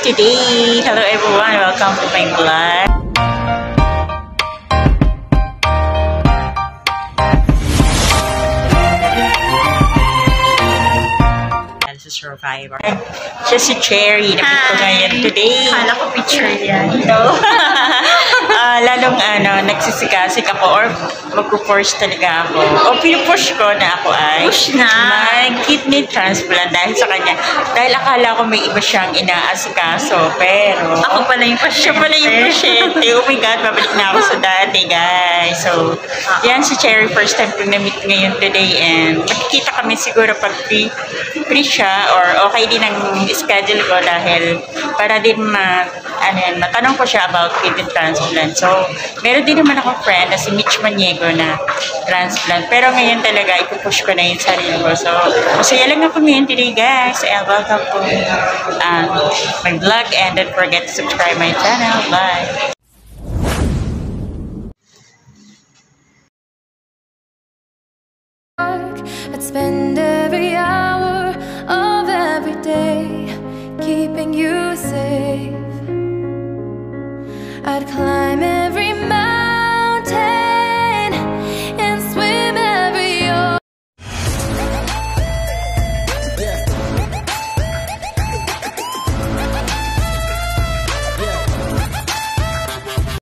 today. Hello everyone, welcome to my vlog. Dialysis Survivor. Siya si Cherry. Nakita ko ngayon today. Kala ko picture yan. No. Lalong nagsisikasik ako or magpo-force talaga ako. O pinupush ko na ako ay mag-kidney transplant dahil sa kanya. Dahil akala ko may iba siyang inaasikaso. Pero Ako pala yung pasyente. siya pala yung pasyente. Oh my God, babalik na ako sa dati, guys. So, yan si Cherry. First time ko na-meet ngayon today. And makikita kami siguro pag free siya or okay din ang schedule ko dahil para din matanong ko siya about kidney transplant. So, meron din naman akong friend na si Mitch Maniego na transplant. Pero ngayon talaga, ipupush ko na yung sarili ko. So, masaya lang ako ngayon today, guys. And welcome to my vlog. And don't forget to subscribe my channel. Bye! I'd spend every hour of every day keeping you safe. I'd climb it